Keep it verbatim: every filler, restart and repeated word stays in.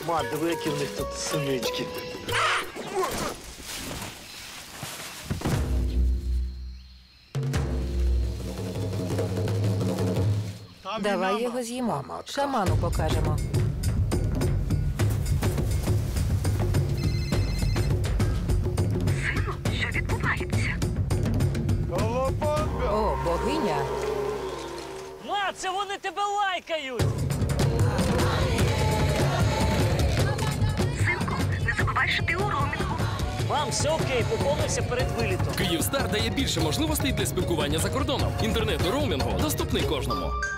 Ма, диви, які в них тут синички. Давай його з'їмо. Шаману покажемо. Сину, що відбувається? О, богиня. Ма, це вони тебе лайкають! Синку, не забувай, що ти у роумінгу. Мам, все окей, поповнився перед вилітом. Київстар дає більше можливостей для спілкування за кордоном. Інтернет у роумінгу доступний кожному.